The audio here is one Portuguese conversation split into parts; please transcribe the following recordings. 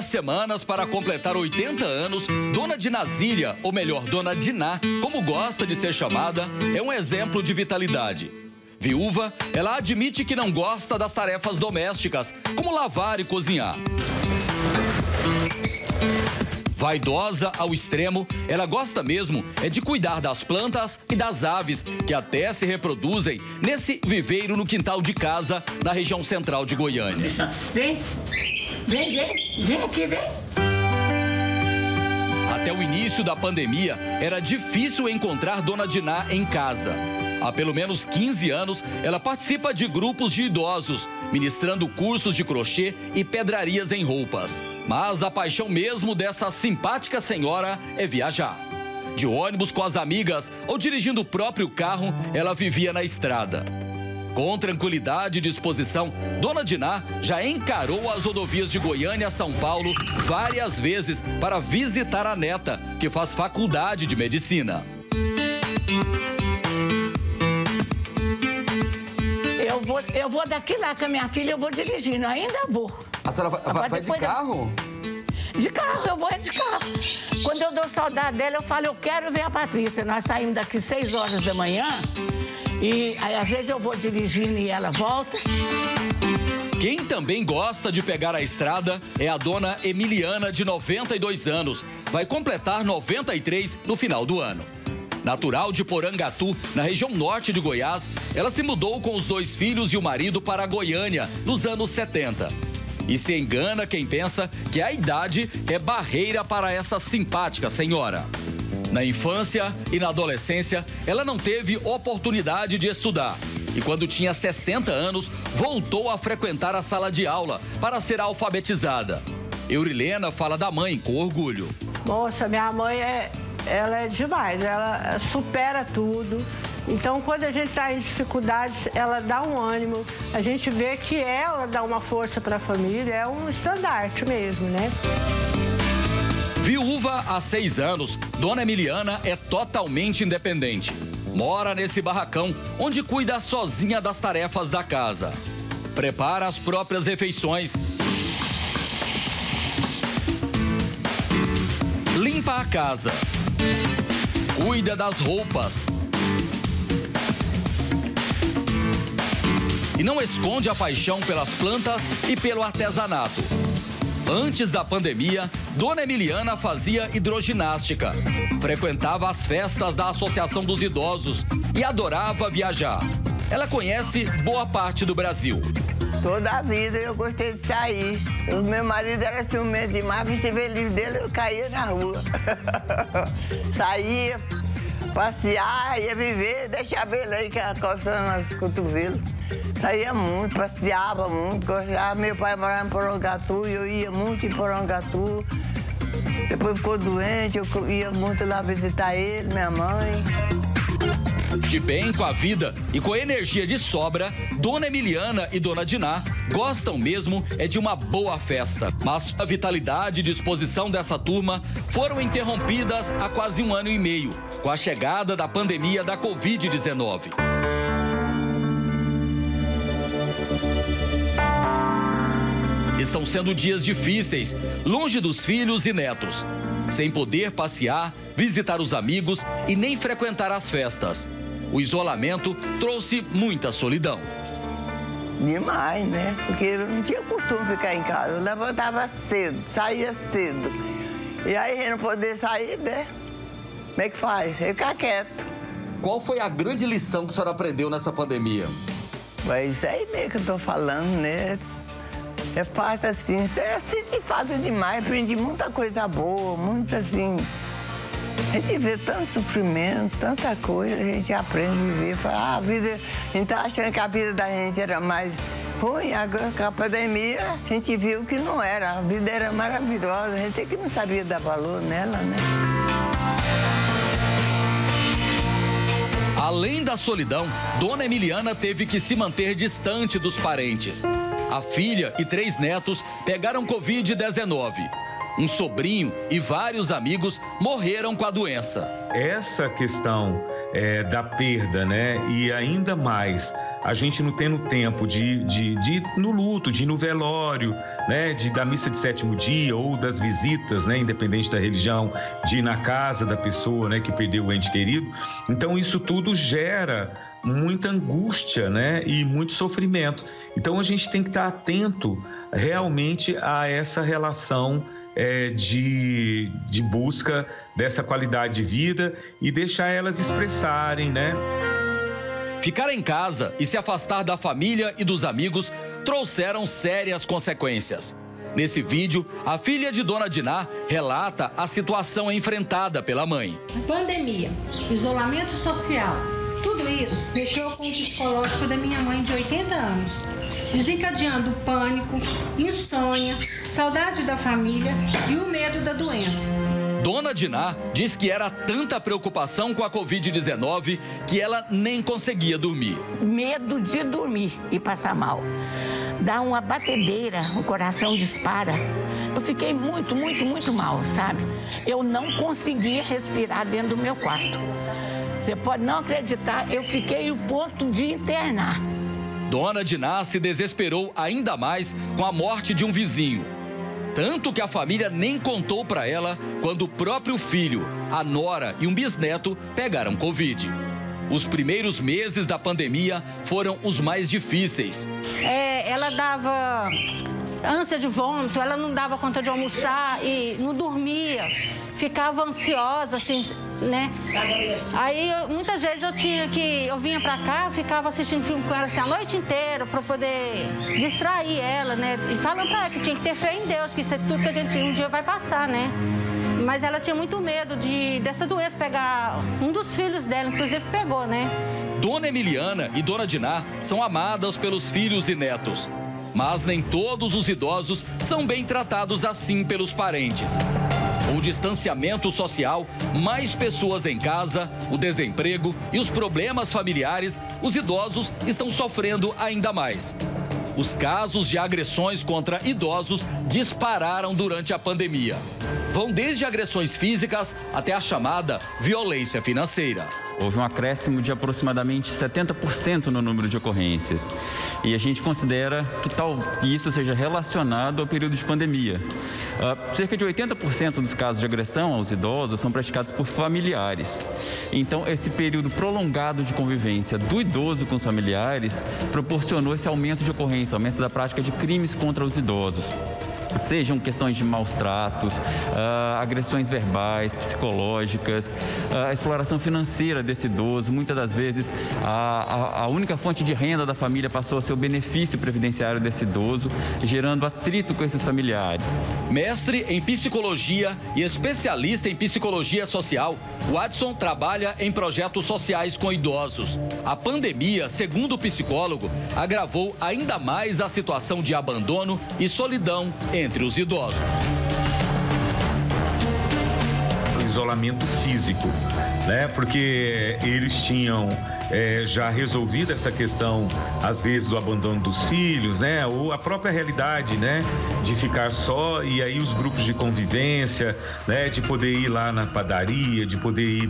10 semanas para completar 80 anos, Dona Dinazília, ou melhor, Dona Diná, como gosta de ser chamada, é um exemplo de vitalidade. Viúva, ela admite que não gosta das tarefas domésticas, como lavar e cozinhar. Vaidosa ao extremo, ela gosta mesmo é de cuidar das plantas e das aves, que até se reproduzem nesse viveiro no quintal de casa, na região central de Goiânia. Vem aqui, vem. Até o início da pandemia, era difícil encontrar Dona Diná em casa. Há pelo menos 15 anos, ela participa de grupos de idosos, ministrando cursos de crochê e pedrarias em roupas. Mas a paixão mesmo dessa simpática senhora é viajar. De ônibus com as amigas ou dirigindo o próprio carro, ela vivia na estrada. Com tranquilidade e disposição, Dona Diná já encarou as rodovias de Goiânia a São Paulo várias vezes para visitar a neta, que faz faculdade de medicina. Eu vou daqui lá com a minha filha, eu vou dirigindo, ainda vou. A senhora vai de carro? De carro, eu vou de carro. Quando eu dou saudade dela, eu falo, eu quero ver a Patrícia. Nós saímos daqui 6 horas da manhã e aí, às vezes eu vou dirigindo e ela volta. Quem também gosta de pegar a estrada é a Dona Emiliana, de 92 anos. Vai completar 93 no final do ano. Natural de Porangatu, na região norte de Goiás, ela se mudou com os 2 filhos e o marido para Goiânia nos anos 70. E se engana quem pensa que a idade é barreira para essa simpática senhora. Na infância e na adolescência, ela não teve oportunidade de estudar. E quando tinha 60 anos, voltou a frequentar a sala de aula para ser alfabetizada. Eurilena fala da mãe com orgulho. Nossa, minha mãe ela é demais, ela supera tudo. Então, quando a gente está em dificuldades, ela dá um ânimo. A gente vê que ela dá uma força para a família, é um estandarte mesmo, né? Viúva há 6 anos, Dona Emiliana é totalmente independente. Mora nesse barracão, onde cuida sozinha das tarefas da casa. Prepara as próprias refeições. Limpa a casa. Cuida das roupas. E não esconde a paixão pelas plantas e pelo artesanato. Antes da pandemia, Dona Emiliana fazia hidroginástica, frequentava as festas da Associação dos Idosos e adorava viajar. Ela conhece boa parte do Brasil. Toda a vida eu gostei de sair. O meu marido era ciumento demais, se ver livre dele, eu caía na rua. Saía, passear, ia viver, deixar a abelha aí coçando nos cotovelos. Saía muito, passeava muito, gostava. Meu pai morava em Porangatu e eu ia muito em Porangatu. Depois ficou doente, eu ia muito lá visitar ele, minha mãe. De bem com a vida e com energia de sobra, Dona Emiliana e Dona Diná gostam mesmo é de uma boa festa. Mas a vitalidade e disposição dessa turma foram interrompidas há quase 1 ano e meio, com a chegada da pandemia da Covid-19. Estão sendo dias difíceis, longe dos filhos e netos, sem poder passear, visitar os amigos e nem frequentar as festas. O isolamento trouxe muita solidão. Demais, né? Porque eu não tinha costume de ficar em casa. Eu levantava cedo, saía cedo. E aí, não poder sair, né? Como é que faz? Ficar quieto. Qual foi a grande lição que a senhora aprendeu nessa pandemia? Mas isso aí mesmo que eu tô falando, né? É fácil assim, eu senti falta demais, aprendi muita coisa boa, muito assim. A gente vê tanto sofrimento, tanta coisa, a gente aprende a viver. Fala, a vida, a gente tá achando que a vida da gente era mais ruim, agora com a pandemia a gente viu que não era, a vida era maravilhosa, a gente é que não sabia dar valor nela, né? Além da solidão, Dona Emiliana teve que se manter distante dos parentes. A filha e 3 netos pegaram Covid-19. Um sobrinho e vários amigos morreram com a doença. Essa questão da perda, né? E ainda mais a gente não tendo tempo de ir no luto, de ir no velório, né, da missa de sétimo dia ou das visitas, né, independente da religião, de ir na casa da pessoa, né, que perdeu o ente querido. Então, isso tudo gera muita angústia, né, e muito sofrimento. Então, a gente tem que estar atento realmente a essa relação de busca dessa qualidade de vida e deixar elas expressarem, né? Ficar em casa e se afastar da família e dos amigos trouxeram sérias consequências. Nesse vídeo, a filha de Dona Diná relata a situação enfrentada pela mãe. Pandemia, isolamento social, tudo isso mexeu com o psicológico da minha mãe de 80 anos, desencadeando pânico, insônia, saudade da família e o medo da doença. Dona Diná diz que era tanta preocupação com a Covid-19 que ela nem conseguia dormir. Medo de dormir e passar mal. Dá uma batedeira, o coração dispara. Eu fiquei muito mal, sabe? Eu não conseguia respirar dentro do meu quarto. Você pode não acreditar, eu fiquei no ponto de internar. Dona Diná se desesperou ainda mais com a morte de um vizinho. Tanto que a família nem contou para ela quando o próprio filho, a nora e um bisneto pegaram Covid. Os primeiros meses da pandemia foram os mais difíceis. Ela dava ânsia de vômito, ela não dava conta de almoçar e não dormia, ficava ansiosa, assim, né? Aí, muitas vezes eu vinha pra cá, ficava assistindo filme com ela assim, a noite inteira pra poder distrair ela, né? E falando pra ela que tinha que ter fé em Deus, que isso é tudo que a gente um dia vai passar, né? Mas ela tinha muito medo dessa doença pegar um dos filhos dela, inclusive pegou, né? Dona Emiliana e Dona Diná são amadas pelos filhos e netos. Mas nem todos os idosos são bem tratados assim pelos parentes. O distanciamento social, mais pessoas em casa, o desemprego e os problemas familiares, os idosos estão sofrendo ainda mais. Os casos de agressões contra idosos dispararam durante a pandemia. Vão desde agressões físicas até a chamada violência financeira. Houve um acréscimo de aproximadamente 70% no número de ocorrências. E a gente considera que isso seja relacionado ao período de pandemia. Cerca de 80% dos casos de agressão aos idosos são praticados por familiares. Então, esse período prolongado de convivência do idoso com os familiares proporcionou esse aumento de ocorrência, aumento da prática de crimes contra os idosos. Sejam questões de maus tratos, agressões verbais, psicológicas, a exploração financeira desse idoso. Muitas das vezes, a única fonte de renda da família passou a ser o benefício previdenciário desse idoso, gerando atrito com esses familiares. Mestre em psicologia e especialista em psicologia social, Watson trabalha em projetos sociais com idosos. A pandemia, segundo o psicólogo, agravou ainda mais a situação de abandono e solidão entre os idosos. O isolamento físico, né? Porque eles tinham já resolvido essa questão, às vezes, do abandono dos filhos, né? Ou a própria realidade, né? De ficar só, e aí os grupos de convivência, né? De poder ir lá na padaria, de poder ir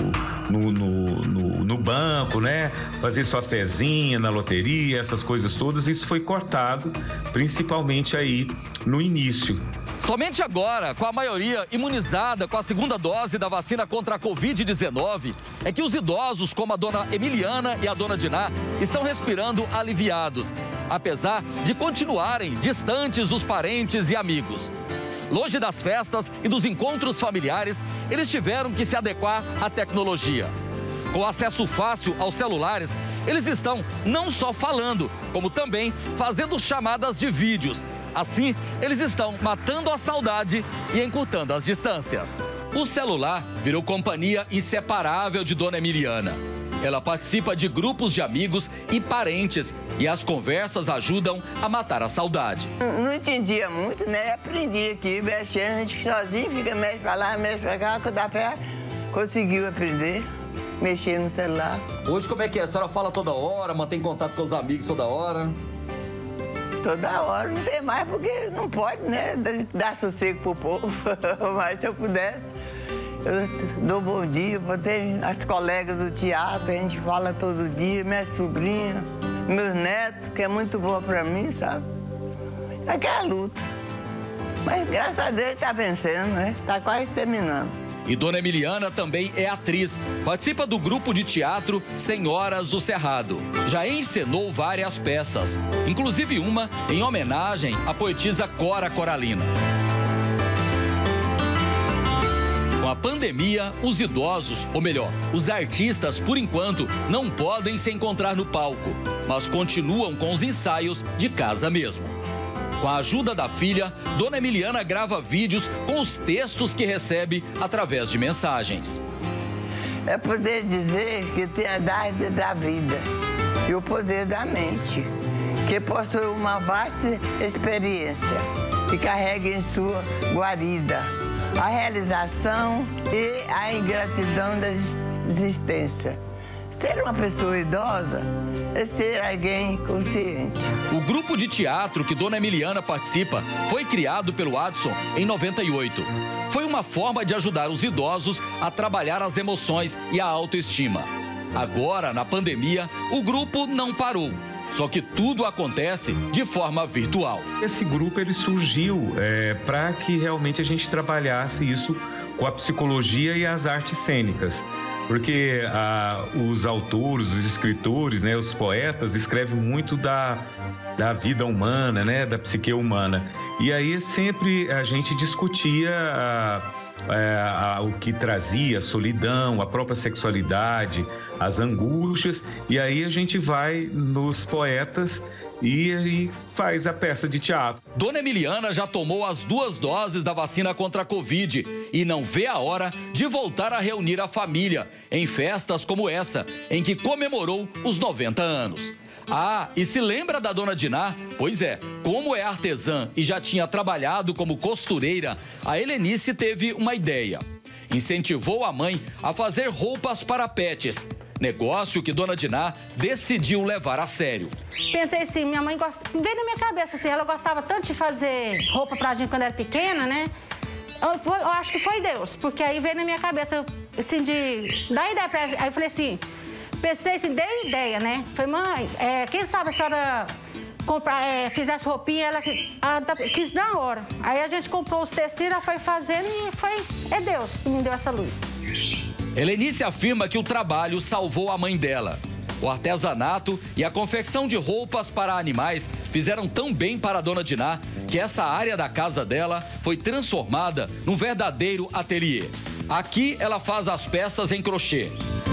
no banco, né? Fazer sua fezinha na loteria, essas coisas todas. Isso foi cortado, principalmente aí no início. Somente agora, com a maioria imunizada com a segunda dose da vacina contra a Covid-19, é que os idosos, como a Dona Emiliana e a Dona Diná, estão respirando aliviados, apesar de continuarem distantes dos parentes e amigos. Longe das festas e dos encontros familiares, eles tiveram que se adequar à tecnologia. Com acesso fácil aos celulares, eles estão não só falando, como também fazendo chamadas de vídeos. Assim, eles estão matando a saudade e encurtando as distâncias. O celular virou companhia inseparável de Dona Emiliana. Ela participa de grupos de amigos e parentes e as conversas ajudam a matar a saudade. Não entendia muito, né? Aprendi aqui, mexendo, a gente sozinho fica mexe pra lá, mexe pra cá, quando dá pé, conseguiu aprender, mexer no celular. Hoje como é que é? A senhora fala toda hora, mantém contato com os amigos toda hora? Toda hora, não tem mais, porque não pode, né? Dar sossego pro povo. Mas se eu pudesse, eu dou bom dia, botei as colegas do teatro, a gente fala todo dia, minha sobrinha, meus netos, que é muito boa para mim, sabe? Aqui é a luta. Mas graças a Deus está vencendo, né? Está quase terminando. E Dona Emiliana também é atriz. Participa do grupo de teatro Senhoras do Cerrado. Já encenou várias peças, inclusive uma em homenagem à poetisa Cora Coralina. Com a pandemia, os idosos, ou melhor, os artistas, por enquanto, não podem se encontrar no palco, mas continuam com os ensaios de casa mesmo. Com a ajuda da filha, Dona Emiliana grava vídeos com os textos que recebe através de mensagens. É poder dizer que tem a idade da vida e o poder da mente, que possui uma vasta experiência e carrega em sua guarida a realização e a ingratidão da existência. Ser uma pessoa idosa é ser alguém consciente. O grupo de teatro que Dona Emiliana participa foi criado pelo Adson em 98. Foi uma forma de ajudar os idosos a trabalhar as emoções e a autoestima. Agora, na pandemia, o grupo não parou. Só que tudo acontece de forma virtual. Esse grupo ele surgiu para que realmente a gente trabalhasse isso com a psicologia e as artes cênicas. Porque os autores, os escritores, né, os poetas escrevem muito da vida humana, né, da psique humana. E aí sempre a gente discutia o que trazia a solidão, a própria sexualidade, as angústias. E aí a gente vai nos poetas e faz a peça de teatro. Dona Emiliana já tomou as 2 doses da vacina contra a Covid e não vê a hora de voltar a reunir a família em festas como essa, em que comemorou os 90 anos. Ah, e se lembra da Dona Diná? Pois é, como é artesã e já tinha trabalhado como costureira, a Helenice teve uma ideia. Incentivou a mãe a fazer roupas para pets. Negócio que Dona Diná decidiu levar a sério. Pensei assim, minha mãe veio na minha cabeça assim, ela gostava tanto de fazer roupa pra gente quando era pequena, né? Eu acho que foi Deus, porque aí veio na minha cabeça assim de dar ideia pra ela. Aí eu falei assim, pensei assim, dei ideia, né? Falei, mãe, quem sabe a senhora fizesse roupinha, ela quis na hora. Aí a gente comprou os tecidos, ela foi fazendo e é Deus que me deu essa luz. Helenice afirma que o trabalho salvou a mãe dela. O artesanato e a confecção de roupas para animais fizeram tão bem para a Dona Diná que essa área da casa dela foi transformada num verdadeiro ateliê. Aqui ela faz as peças em crochê.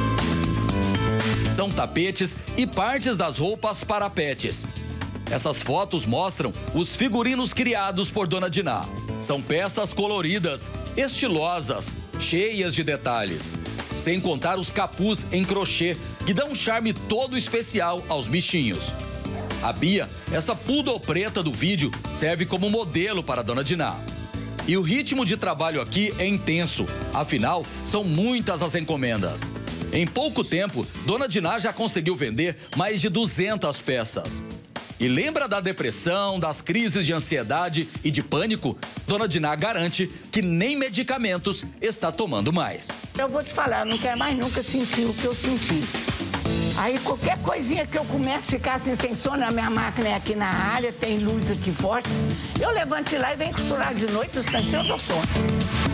São tapetes e partes das roupas para pets. Essas fotos mostram os figurinos criados por Dona Diná. São peças coloridas, estilosas, cheias de detalhes. Sem contar os capuz em crochê, que dão um charme todo especial aos bichinhos. A Bia, essa poodle preta do vídeo, serve como modelo para a Dona Diná. E o ritmo de trabalho aqui é intenso, afinal, são muitas as encomendas. Em pouco tempo, Dona Diná já conseguiu vender mais de 200 peças. E lembra da depressão, das crises de ansiedade e de pânico? Dona Diná garante que nem medicamentos está tomando mais. Eu vou te falar, eu não quero mais nunca sentir o que eu senti. Aí qualquer coisinha que eu começo a ficar assim sem sono, a minha máquina é aqui na área, tem luz aqui forte, eu levanto lá e venho costurar de noite, no instante eu dou sono.